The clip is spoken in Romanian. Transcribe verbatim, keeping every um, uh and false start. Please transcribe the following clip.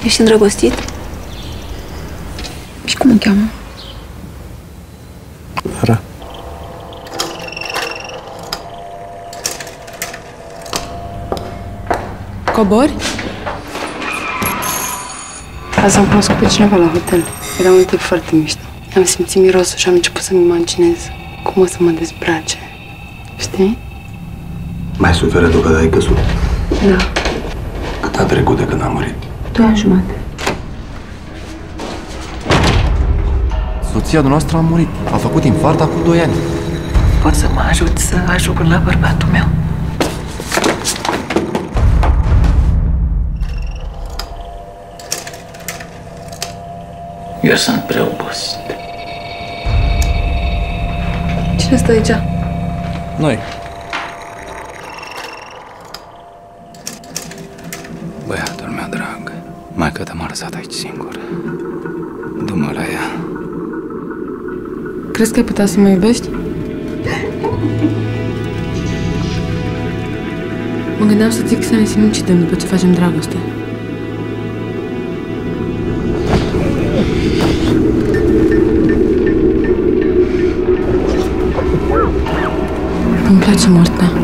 Ești îndrăgostit? Și cum o cheamă? Lara. Cobori? Azi am cunoscut pe cineva la hotel. Era un tip foarte mișto. Am simțit mirosul și am început să-mi imaginez cum o să mă dezbrace. Știi? Mai suferă după de ai căzut? Da. Cât a trecut de când a murit? Doi ani jumate. Soția dumneavoastră a murit. A făcut infart acum doi ani. Poți să mă ajut să ajung la bărbatul meu? Eu sunt prea obosit. Cine stă aici? Noi. Băiatul meu drag, maică-ta m-a lăsat aici singur. Du-mă la ea. Crezi că ai putea să mă iubești? Mă gândeam să zic să ne sinucidem după ce facem dragoste. Îmi place moartea.